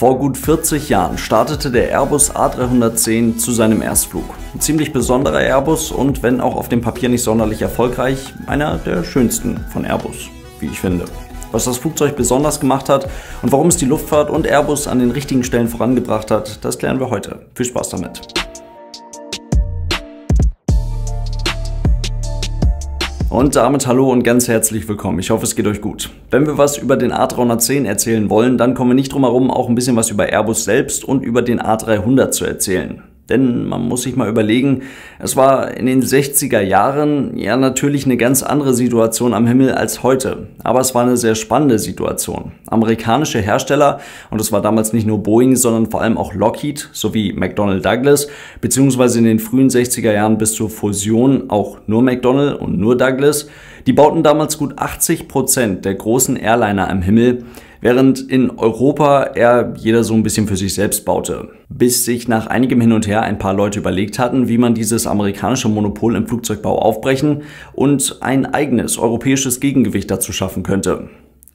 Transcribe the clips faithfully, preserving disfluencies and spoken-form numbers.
Vor gut vierzig Jahren startete der Airbus A dreihundertzehn zu seinem Erstflug. Ein ziemlich besonderer Airbus und, wenn auch auf dem Papier nicht sonderlich erfolgreich, einer der schönsten von Airbus, wie ich finde. Was das Flugzeug besonders gemacht hat und warum es die Luftfahrt und Airbus an den richtigen Stellen vorangebracht hat, das klären wir heute. Viel Spaß damit! Und damit hallo und ganz herzlich willkommen. Ich hoffe, es geht euch gut. Wenn wir was über den A dreihundertzehn erzählen wollen, dann kommen wir nicht drum herum, auch ein bisschen was über Airbus selbst und über den A dreihundert zu erzählen. Denn man muss sich mal überlegen, es war in den sechziger Jahren ja natürlich eine ganz andere Situation am Himmel als heute. Aber es war eine sehr spannende Situation. Amerikanische Hersteller, und es war damals nicht nur Boeing, sondern vor allem auch Lockheed sowie McDonnell Douglas, beziehungsweise in den frühen sechziger Jahren bis zur Fusion auch nur McDonnell und nur Douglas, die bauten damals gut achtzig Prozent der großen Airliner am Himmel, während in Europa eher jeder so ein bisschen für sich selbst baute. Bis sich nach einigem Hin und Her ein paar Leute überlegt hatten, wie man dieses amerikanische Monopol im Flugzeugbau aufbrechen und ein eigenes europäisches Gegengewicht dazu schaffen könnte.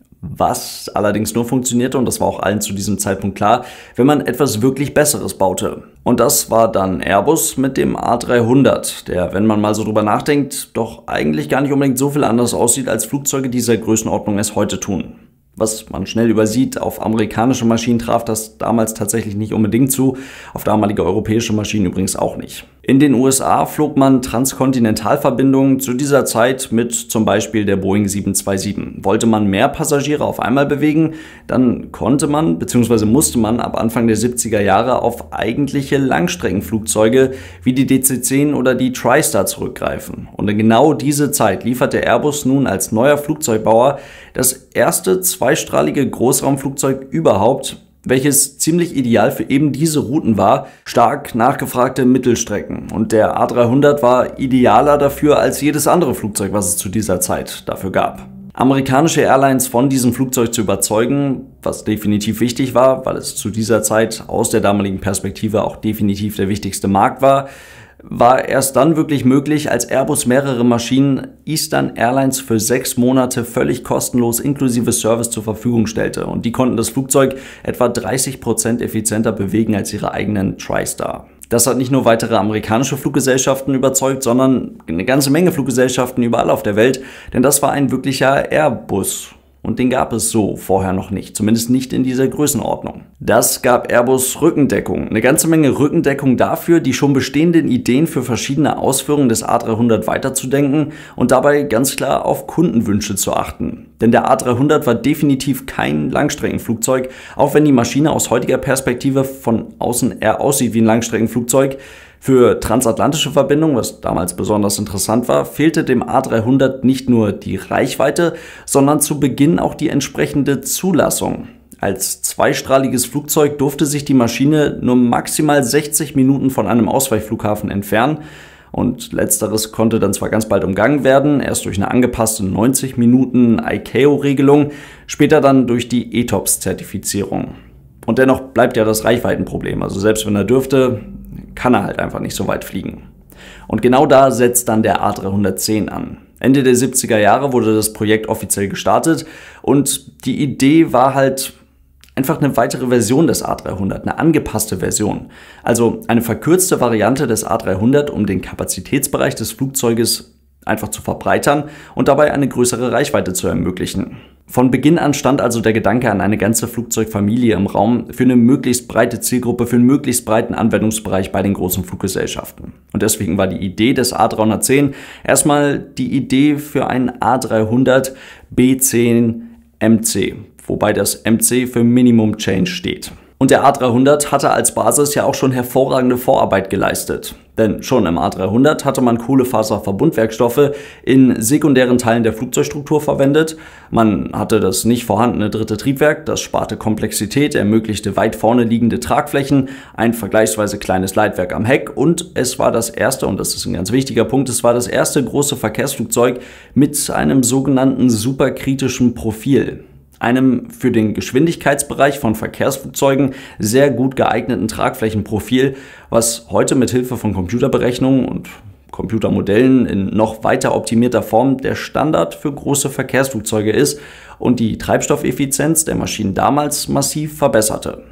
Was allerdings nur funktionierte, und das war auch allen zu diesem Zeitpunkt klar, wenn man etwas wirklich Besseres baute. Und das war dann Airbus mit dem A dreihundert, der, wenn man mal so drüber nachdenkt, doch eigentlich gar nicht unbedingt so viel anders aussieht, als Flugzeuge dieser Größenordnung es heute tun. Was man schnell übersieht, auf amerikanische Maschinen traf das damals tatsächlich nicht unbedingt zu, auf damalige europäische Maschinen übrigens auch nicht. In den U S A flog man Transkontinentalverbindungen zu dieser Zeit mit zum Beispiel der Boeing sieben zwei sieben. Wollte man mehr Passagiere auf einmal bewegen, dann konnte man bzw. musste man ab Anfang der siebziger Jahre auf eigentliche Langstreckenflugzeuge wie die D C zehn oder die TriStar zurückgreifen. Und in genau diese Zeit lieferte Airbus nun als neuer Flugzeugbauer das erste zweistrahlige Großraumflugzeug überhaupt, welches ziemlich ideal für eben diese Routen war, stark nachgefragte Mittelstrecken. Und der A dreihundert war idealer dafür als jedes andere Flugzeug, was es zu dieser Zeit dafür gab. Amerikanische Airlines von diesem Flugzeug zu überzeugen, was definitiv wichtig war, weil es zu dieser Zeit aus der damaligen Perspektive auch definitiv der wichtigste Markt war, war erst dann wirklich möglich, als Airbus mehrere Maschinen Eastern Airlines für sechs Monate völlig kostenlos inklusive Service zur Verfügung stellte. Und die konnten das Flugzeug etwa dreißig Prozent effizienter bewegen als ihre eigenen TriStar. Das hat nicht nur weitere amerikanische Fluggesellschaften überzeugt, sondern eine ganze Menge Fluggesellschaften überall auf der Welt, denn das war ein wirklicher Airbus. Und den gab es so vorher noch nicht, zumindest nicht in dieser Größenordnung. Das gab Airbus Rückendeckung, eine ganze Menge Rückendeckung dafür, die schon bestehenden Ideen für verschiedene Ausführungen des A dreihundert weiterzudenken und dabei ganz klar auf Kundenwünsche zu achten. Denn der A dreihundert war definitiv kein Langstreckenflugzeug, auch wenn die Maschine aus heutiger Perspektive von außen eher aussieht wie ein Langstreckenflugzeug. Für transatlantische Verbindungen, was damals besonders interessant war, fehlte dem A dreihundert nicht nur die Reichweite, sondern zu Beginn auch die entsprechende Zulassung. Als zweistrahliges Flugzeug durfte sich die Maschine nur maximal sechzig Minuten von einem Ausweichflughafen entfernen. Und letzteres konnte dann zwar ganz bald umgangen werden, erst durch eine angepasste neunzig Minuten I C A O-Regelung, später dann durch die E T O P S-Zertifizierung. Und dennoch bleibt ja das Reichweitenproblem, also selbst wenn er dürfte, kann er halt einfach nicht so weit fliegen. Und genau da setzt dann der A dreihundertzehn an. Ende der siebziger Jahre wurde das Projekt offiziell gestartet und die Idee war halt einfach eine weitere Version des A dreihundert, eine angepasste Version. Also eine verkürzte Variante des A dreihundert, um den Kapazitätsbereich des Flugzeuges einfach zu verbreitern und dabei eine größere Reichweite zu ermöglichen. Von Beginn an stand also der Gedanke an eine ganze Flugzeugfamilie im Raum für eine möglichst breite Zielgruppe, für einen möglichst breiten Anwendungsbereich bei den großen Fluggesellschaften. Und deswegen war die Idee des A dreihundertzehn erstmal die Idee für einen A dreihundert B zehn M C, wobei das M C für Minimum Change steht. Und der A dreihundert hatte als Basis ja auch schon hervorragende Vorarbeit geleistet. Denn schon im A dreihundert hatte man Kohlefaserverbundwerkstoffe in sekundären Teilen der Flugzeugstruktur verwendet. Man hatte das nicht vorhandene dritte Triebwerk, das sparte Komplexität, ermöglichte weit vorne liegende Tragflächen, ein vergleichsweise kleines Leitwerk am Heck und es war das erste, und das ist ein ganz wichtiger Punkt, es war das erste große Verkehrsflugzeug mit einem sogenannten superkritischen Profil. Einem für den Geschwindigkeitsbereich von Verkehrsflugzeugen sehr gut geeigneten Tragflächenprofil, was heute mit Hilfe von Computerberechnungen und Computermodellen in noch weiter optimierter Form der Standard für große Verkehrsflugzeuge ist und die Treibstoffeffizienz der Maschinen damals massiv verbesserte.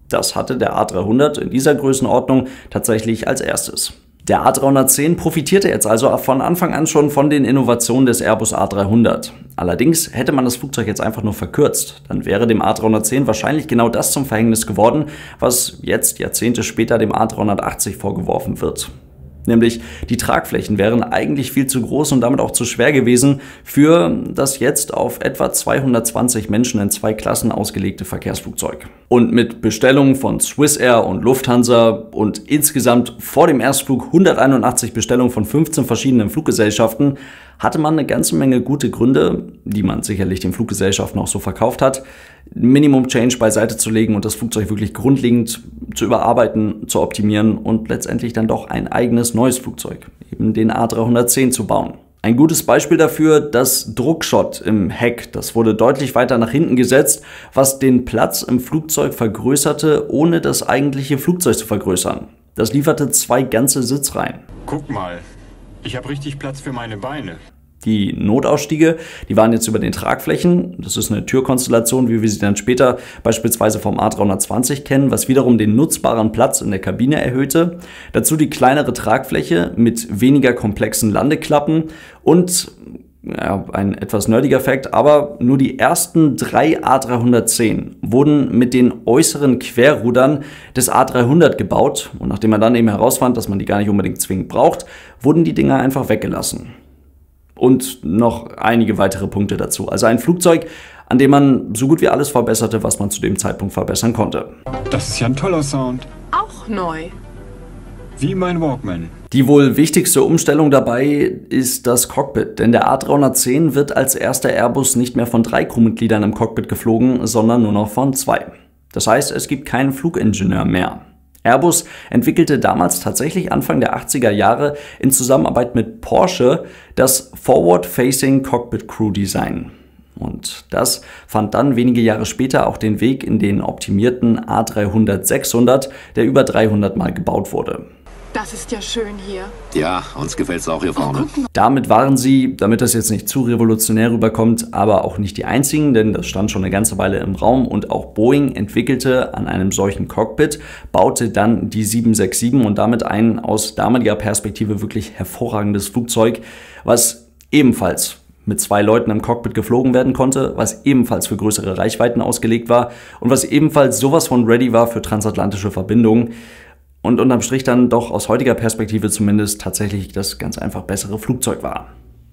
Das hatte der A dreihundert in dieser Größenordnung tatsächlich als erstes. Der A dreihundertzehn profitierte jetzt also von Anfang an schon von den Innovationen des Airbus A dreihundert. Allerdings hätte man das Flugzeug jetzt einfach nur verkürzt, dann wäre dem A dreihundertzehn wahrscheinlich genau das zum Verhängnis geworden, was jetzt Jahrzehnte später dem A dreihundertachtzig vorgeworfen wird. Nämlich die Tragflächen wären eigentlich viel zu groß und damit auch zu schwer gewesen für das jetzt auf etwa zweihundertzwanzig Menschen in zwei Klassen ausgelegte Verkehrsflugzeug. Und mit Bestellungen von Swissair und Lufthansa und insgesamt vor dem Erstflug hunderteinundachtzig Bestellungen von fünfzehn verschiedenen Fluggesellschaften hatte man eine ganze Menge gute Gründe, die man sicherlich den Fluggesellschaften auch so verkauft hat, Minimum Change beiseite zu legen und das Flugzeug wirklich grundlegend zu überarbeiten, zu optimieren und letztendlich dann doch ein eigenes neues Flugzeug, eben den A dreihundertzehn, zu bauen. Ein gutes Beispiel dafür, das Druckschott im Heck, das wurde deutlich weiter nach hinten gesetzt, was den Platz im Flugzeug vergrößerte, ohne das eigentliche Flugzeug zu vergrößern. Das lieferte zwei ganze Sitzreihen. Guck mal, ich habe richtig Platz für meine Beine. Die Notausstiege, die waren jetzt über den Tragflächen. Das ist eine Türkonstellation, wie wir sie dann später beispielsweise vom A dreihundertzwanzig kennen, was wiederum den nutzbaren Platz in der Kabine erhöhte. Dazu die kleinere Tragfläche mit weniger komplexen Landeklappen und ja, ein etwas nerdiger Fact, aber nur die ersten drei A dreihundertzehn wurden mit den äußeren Querrudern des A dreihundert gebaut. Und nachdem man dann eben herausfand, dass man die gar nicht unbedingt zwingend braucht, wurden die Dinger einfach weggelassen. Und noch einige weitere Punkte dazu. Also ein Flugzeug, an dem man so gut wie alles verbesserte, was man zu dem Zeitpunkt verbessern konnte. Das ist ja ein toller Sound. Auch neu. Wie mein Walkman. Die wohl wichtigste Umstellung dabei ist das Cockpit, denn der A dreihundertzehn wird als erster Airbus nicht mehr von drei Crewmitgliedern im Cockpit geflogen, sondern nur noch von zwei. Das heißt, es gibt keinen Flugingenieur mehr. Airbus entwickelte damals tatsächlich Anfang der achtziger Jahre in Zusammenarbeit mit Porsche das Forward-Facing Cockpit Crew Design. Und das fand dann wenige Jahre später auch den Weg in den optimierten A dreihundert sechshundert, der über dreihundert Mal gebaut wurde. Das ist ja schön hier. Ja, uns gefällt's auch hier vorne. Damit waren sie, damit das jetzt nicht zu revolutionär rüberkommt, aber auch nicht die einzigen, denn das stand schon eine ganze Weile im Raum und auch Boeing entwickelte an einem solchen Cockpit, baute dann die sieben sechs sieben und damit ein aus damaliger Perspektive wirklich hervorragendes Flugzeug, was ebenfalls mit zwei Leuten im Cockpit geflogen werden konnte, was ebenfalls für größere Reichweiten ausgelegt war und was ebenfalls sowas von ready war für transatlantische Verbindungen. Und unterm Strich dann doch aus heutiger Perspektive zumindest tatsächlich das ganz einfach bessere Flugzeug war.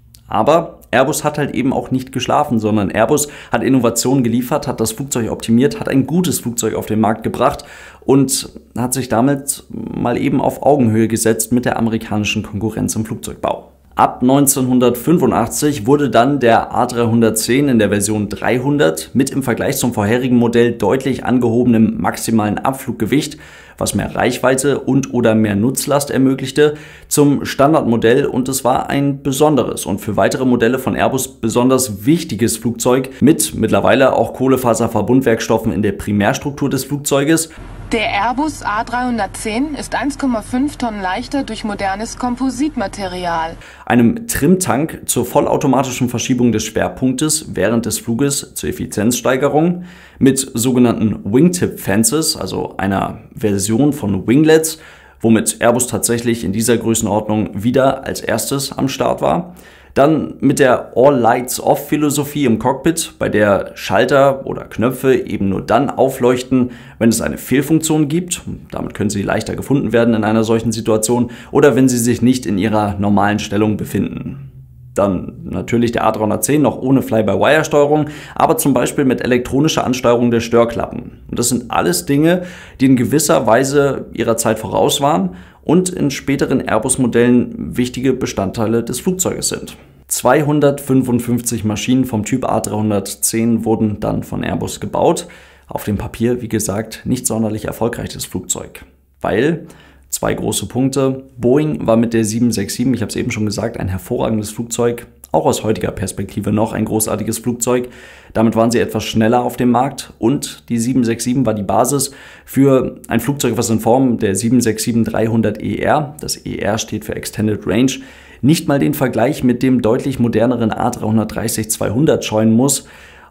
Aber Airbus hat halt eben auch nicht geschlafen, sondern Airbus hat Innovationen geliefert, hat das Flugzeug optimiert, hat ein gutes Flugzeug auf den Markt gebracht und hat sich damit mal eben auf Augenhöhe gesetzt mit der amerikanischen Konkurrenz im Flugzeugbau. Ab neunzehnhundertfünfundachtzig wurde dann der A dreihundertzehn in der Version dreihundert mit im Vergleich zum vorherigen Modell deutlich angehobenem maximalen Abfluggewicht, was mehr Reichweite und oder mehr Nutzlast ermöglichte, zum Standardmodell und es war ein besonderes und für weitere Modelle von Airbus besonders wichtiges Flugzeug mit mittlerweile auch Kohlefaserverbundwerkstoffen in der Primärstruktur des Flugzeuges. Der Airbus A dreihundertzehn ist eins Komma fünf Tonnen leichter durch modernes Kompositmaterial. Einem Trimtank zur vollautomatischen Verschiebung des Schwerpunktes während des Fluges zur Effizienzsteigerung, mit sogenannten Wingtip Fences, also einer Version von Winglets, womit Airbus tatsächlich in dieser Größenordnung wieder als erstes am Start war. Dann mit der All-Lights-Off-Philosophie im Cockpit, bei der Schalter oder Knöpfe eben nur dann aufleuchten, wenn es eine Fehlfunktion gibt. Damit können sie leichter gefunden werden in einer solchen Situation oder wenn sie sich nicht in ihrer normalen Stellung befinden. Dann natürlich der A dreihundertzehn noch ohne Fly-by-Wire-Steuerung, aber zum Beispiel mit elektronischer Ansteuerung der Störklappen. Und das sind alles Dinge, die in gewisser Weise ihrer Zeit voraus waren und in späteren Airbus-Modellen wichtige Bestandteile des Flugzeuges sind. zweihundertfünfundfünfzig Maschinen vom Typ A dreihundertzehn wurden dann von Airbus gebaut. Auf dem Papier, wie gesagt, nicht sonderlich erfolgreiches Flugzeug. Weil, zwei große Punkte, Boeing war mit der sieben sechs sieben, ich habe es eben schon gesagt, ein hervorragendes Flugzeug, auch aus heutiger Perspektive noch ein großartiges Flugzeug. Damit waren sie etwas schneller auf dem Markt und die sieben sechs sieben war die Basis für ein Flugzeug, was in Form der sieben sechs sieben dreihundert E R, das E R steht für Extended Range, nicht mal den Vergleich mit dem deutlich moderneren A dreihundertdreißig zweihundert scheuen muss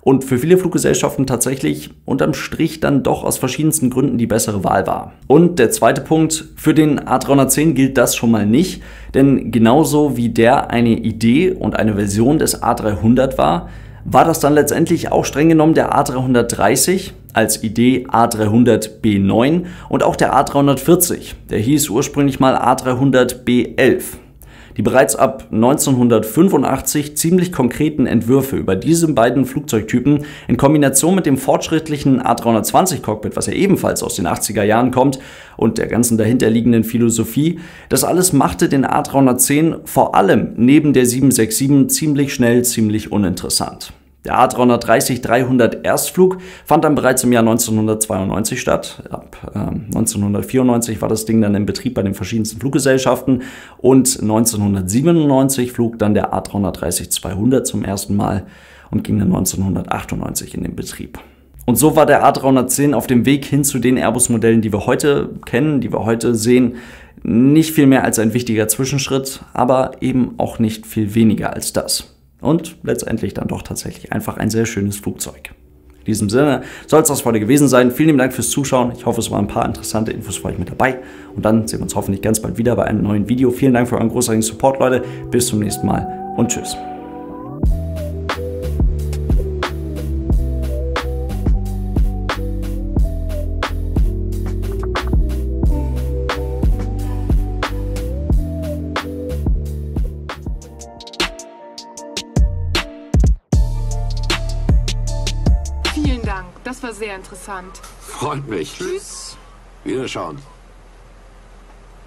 und für viele Fluggesellschaften tatsächlich unterm Strich dann doch aus verschiedensten Gründen die bessere Wahl war. Und der zweite Punkt, für den A dreihundertzehn gilt das schon mal nicht, denn genauso wie der eine Idee und eine Version des A dreihundert war, war das dann letztendlich auch streng genommen der A dreihundertdreißig als Idee A dreihundert B neun und auch der A dreihundertvierzig, der hieß ursprünglich mal A dreihundert B elf. Die bereits ab neunzehnhundertfünfundachtzig ziemlich konkreten Entwürfe über diese beiden Flugzeugtypen in Kombination mit dem fortschrittlichen A dreihundertzwanzig Cockpit, was ja ebenfalls aus den achtziger Jahren kommt, und der ganzen dahinterliegenden Philosophie, das alles machte den A dreihundertzehn vor allem neben der sieben sechs sieben ziemlich schnell ziemlich uninteressant. Der A dreihundertdreißig dreihundert Erstflug fand dann bereits im Jahr neunzehnhundertzweiundneunzig statt. Ab äh, neunzehnhundertvierundneunzig war das Ding dann in Betrieb bei den verschiedensten Fluggesellschaften und neunzehnhundertsiebenundneunzig flog dann der A dreihundertdreißig zweihundert zum ersten Mal und ging dann neunzehnhundertachtundneunzig in den Betrieb. Und so war der A dreihundertzehn auf dem Weg hin zu den Airbus-Modellen, die wir heute kennen, die wir heute sehen, nicht viel mehr als ein wichtiger Zwischenschritt, aber eben auch nicht viel weniger als das. Und letztendlich dann doch tatsächlich einfach ein sehr schönes Flugzeug. In diesem Sinne soll es das heute gewesen sein. Vielen lieben Dank fürs Zuschauen. Ich hoffe, es waren ein paar interessante Infos für euch mit dabei. Und dann sehen wir uns hoffentlich ganz bald wieder bei einem neuen Video. Vielen Dank für euren großartigen Support, Leute. Bis zum nächsten Mal und tschüss. Vielen Dank, das war sehr interessant. Freut mich. Tschüss. Wiederschauen.